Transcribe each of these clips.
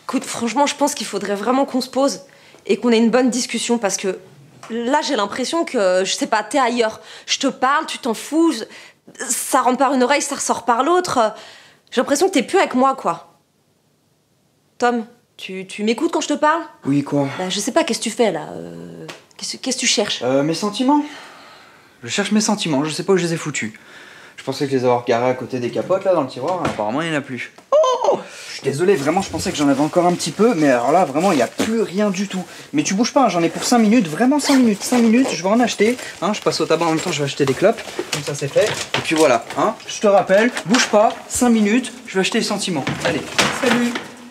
Écoute, franchement, je pense qu'il faudrait vraiment qu'on se pose et qu'on ait une bonne discussion parce que là, j'ai l'impression que, je sais pas, t'es ailleurs. Je te parle, tu t'en fous, ça rentre par une oreille, ça ressort par l'autre. J'ai l'impression que t'es plus avec moi, quoi. Tom, tu m'écoutes quand je te parle? Oui, quoi? Bah, je sais pas, qu'est-ce que tu fais, là Qu'est-ce que tu cherches? Mes sentiments. Je cherche mes sentiments, je sais pas où je les ai foutus. Je pensais que les avoir garés à côté des capotes, là, dans le tiroir, apparemment, il n'y en a plus. Oh! Je suis désolé, vraiment, je pensais que j'en avais encore un petit peu, mais alors là, vraiment, il n'y a plus rien du tout. Mais tu bouges pas, hein, j'en ai pour 5 minutes, vraiment 5 minutes. 5 minutes, je vais en acheter. Hein, je passe au tabac en même temps, je vais acheter des clopes. Comme ça, c'est fait. Et puis voilà, hein, je te rappelle, bouge pas, 5 minutes, je vais acheter les sentiments. Allez, salut!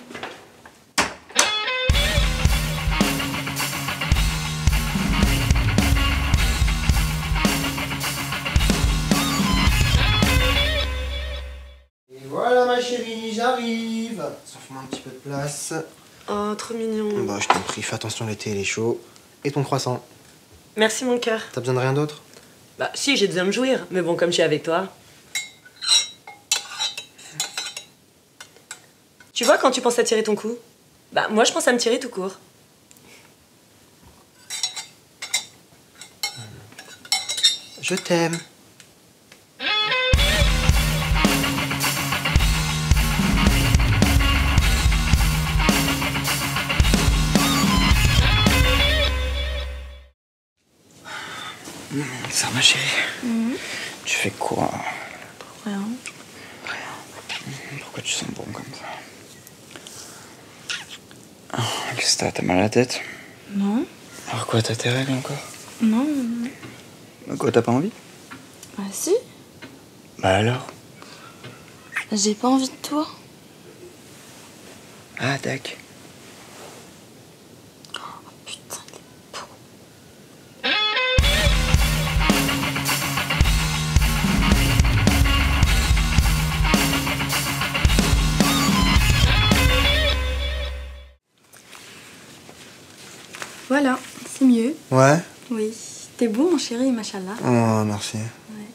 Voilà ma chérie, j'arrive. Sauve-moi un petit peu de place. Oh, trop mignon. Bah je t'en prie, fais attention, l'été il est chaud. Et ton croissant? Merci, mon cœur. T'as besoin de rien d'autre? Bah, si, j'ai besoin de me jouir. Mais bon, comme je suis avec toi... Tu vois, quand tu penses à tirer ton coup, bah, moi, je pense à me tirer tout court. Je t'aime. Ça, ma chérie. Tu fais quoi? Rien. Pourquoi tu sens bon comme ça? Oh, qu'est-ce que t'as mal à la tête? Non. Alors quoi, t'as tes règles encore? Non. Quoi, t'as pas envie? Ah si. Bah alors? J'ai pas envie de toi. Ah, tac. Putain, il est beau. Voilà, c'est mieux. Ouais? Oui. T'es beau, mon chéri, machallah. Oh, merci. Ouais.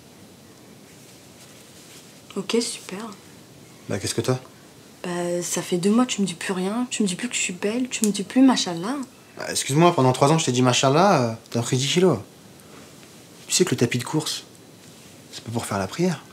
Ok, super. Bah qu'est-ce que t'as? Bah, ça fait 2 mois, tu me dis plus rien. Tu me dis plus que je suis belle. Tu me dis plus machallah. Bah, excuse-moi, pendant 3 ans je t'ai dit machallah, t'as pris 10 kilos. Tu sais que le tapis de course, c'est pas pour faire la prière.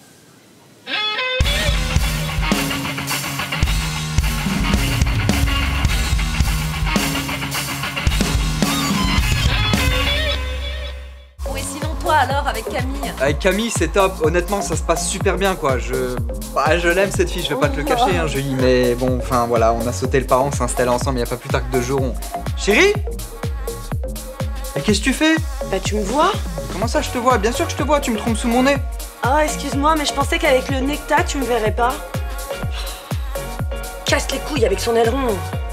Oui, sinon, toi, alors, avec Camille? Avec Camille, c'est top. Honnêtement, ça se passe super bien, quoi. Je l'aime, cette fille, je vais pas te le cacher, hein, Julie. Mais bon, enfin, voilà, on a sauté le pas, on s'est installés ensemble il y a pas plus tard que 2 jours. Chérie? Et qu'est-ce que tu fais? Bah, tu me vois? Comment ça, je te vois? Bien sûr que je te vois, tu me trompes sous mon nez. Ah, excuse-moi, mais je pensais qu'avec le nez que t'as, tu me verrais pas. Casse les couilles avec son aileron.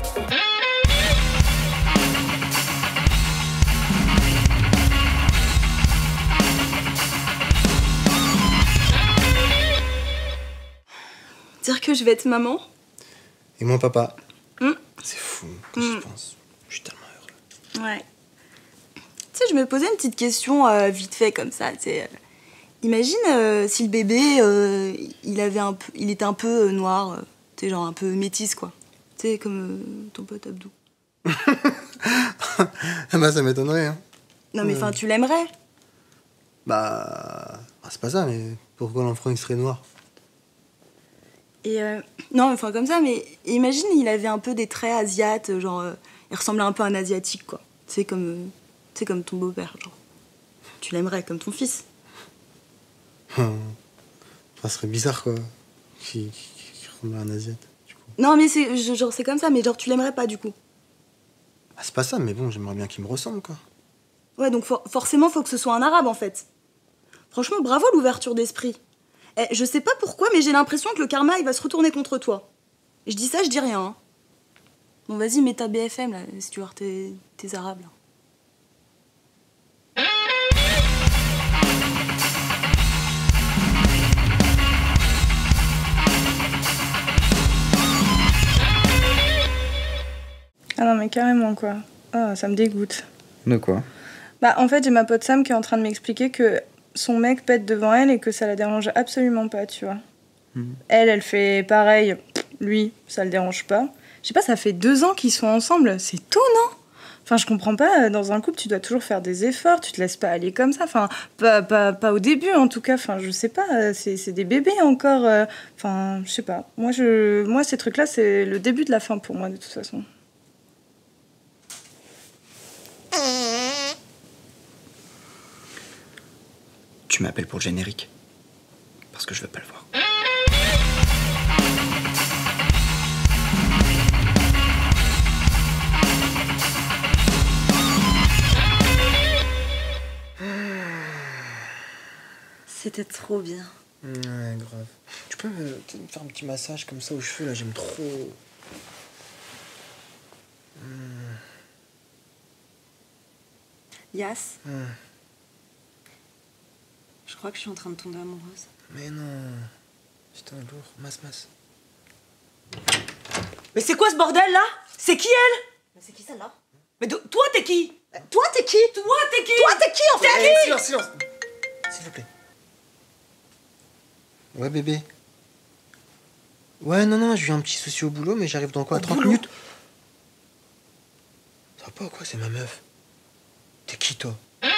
Dire que je vais être maman. Et moi papa. Hmm. C'est fou, quand j'y pense. Je suis tellement heureux. Ouais. Tu sais, je me posais une petite question vite fait comme ça. Tu sais, imagine si le bébé, il était un peu noir. Tu sais, genre un peu métis, quoi. Tu sais, comme ton pote Abdou. Ah bah ça m'étonnerait, hein. Non, mais enfin, tu l'aimerais. Bah... c'est pas ça, mais pourquoi l'enfant il serait noir? Et non, enfin comme ça, mais imagine, il avait un peu des traits asiates, genre, il ressemblait un peu à un asiatique, quoi. Tu sais, comme ton beau-père, genre. Tu l'aimerais comme ton fils. Ça serait bizarre, quoi. Qui ressemble à un asiate, du coup. Non, mais c'est comme ça, mais genre, tu l'aimerais pas, du coup. Ah, c'est pas ça, mais bon, j'aimerais bien qu'il me ressemble, quoi. Ouais, donc forcément, faut que ce soit un arabe, en fait. Franchement, bravo l'ouverture d'esprit. Eh, je sais pas pourquoi, mais j'ai l'impression que le karma, il va se retourner contre toi. Je dis ça, je dis rien, hein. Bon, vas-y, mets ta BFM, là, si tu veux voir tes arabes, là. Ah non mais carrément quoi. Ah, ça me dégoûte. De quoi? Bah en fait j'ai ma pote Sam qui est en train de m'expliquer que son mec pète devant elle et que ça la dérange absolument pas, tu vois. Elle fait pareil, lui, ça le dérange pas. Je sais pas, ça fait 2 ans qu'ils sont ensemble. C'est tôt, non? Enfin, je comprends pas. Dans un couple, tu dois toujours faire des efforts. Tu te laisses pas aller comme ça. Enfin, pas au début, en tout cas. Enfin, je sais pas. C'est des bébés encore. Enfin, je sais pas. Moi, ces trucs-là, c'est le début de la fin pour moi, de toute façon. Tu m'appelles pour le générique. Parce que je veux pas le voir. C'était trop bien. Ouais, grave. Tu peux me faire un petit massage comme ça aux cheveux, là, j'aime trop. Yas, je crois que je suis en train de tomber amoureuse. Mais non. Putain, lourd. Masse. Mais c'est quoi ce bordel là? C'est qui elle? Mais c'est qui celle-là? Mais toi t'es qui? Toi t'es qui? Toi t'es qui? Toi t'es qui en fait? Silence. S'il vous plaît. Ouais, bébé. Ouais, non, j'ai eu un petit souci au boulot, mais j'arrive dans quoi? 30 minutes? Ça va pas ou quoi? C'est ma meuf. T'es qui, toi?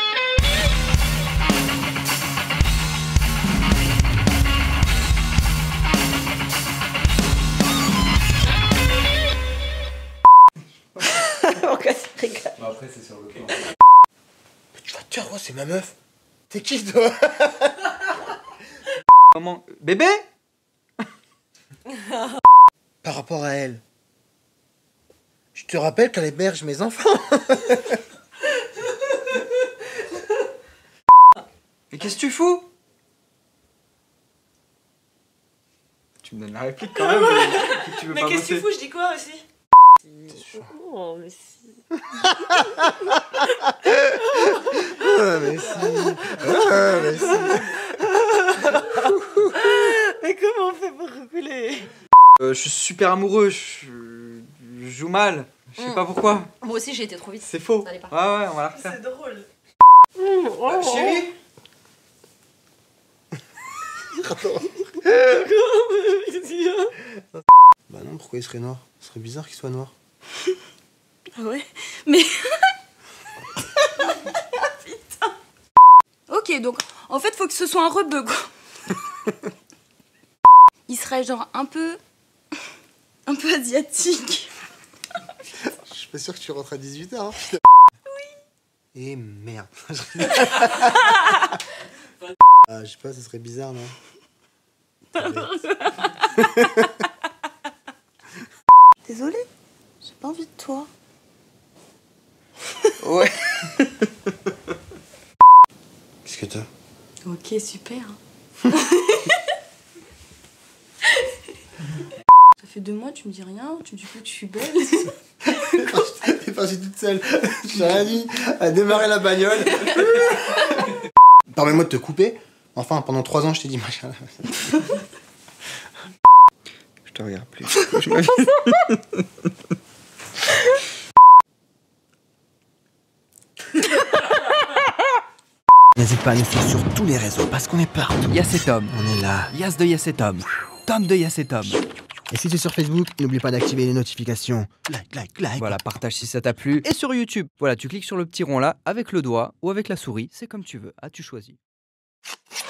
Pourquoi tu rigoles? Bah après, c'est sur le plan. Mais tu vas te dire, ouais, c'est ma meuf. T'es qui, toi? Maman, bébé? Par rapport à elle. Je te rappelle qu'elle héberge mes enfants. Mais qu'est-ce que tu fous? Tu me donnes la réplique quand même. Tu veux Mais pas qu'est-ce que tu bosser? fous? Je dis quoi aussi? Oh, mais si. Ah, mais si. Ah, mais si. Mais comment on fait pour reculer? Je suis super amoureux, je joue mal. Je sais pas pourquoi. Moi aussi j'ai été trop vite. C'est faux. Ça allait pas. Ouais, on va la refaire. C'est drôle. Chérie? Bah non, pourquoi il serait noir? Ce serait bizarre qu'il soit noir. Ah ouais? Mais. Putain. Ok, donc en fait, faut que ce soit un rebeu, quoi. Il serait genre un peu asiatique. Je suis pas sûr que tu rentres à 18h. Hein. Oui. Et merde. Je sais pas, ce serait bizarre, non? Désolée, j'ai pas envie de toi. Ouais. Qu'est-ce que t'as? Ok, super. Ça fait 2 mois, tu me dis rien, tu me dis pas que je suis belle. T'es partie toute seule. J'ai rien dit. À démarrer la bagnole. Permets-moi de te couper. Enfin, pendant 3 ans, je t'ai dit machin. Je te regarde plus. N'hésite pas à nous suivre sur tous les réseaux parce qu'on est partout. Yacetom. On est là. Yas de Yacetom. Tom de Yacetom. Et si tu es sur Facebook, n'oublie pas d'activer les notifications. Like. Voilà, partage si ça t'a plu. Et sur YouTube, voilà, tu cliques sur le petit rond là, avec le doigt ou avec la souris, c'est comme tu veux. Ah, tu choisis.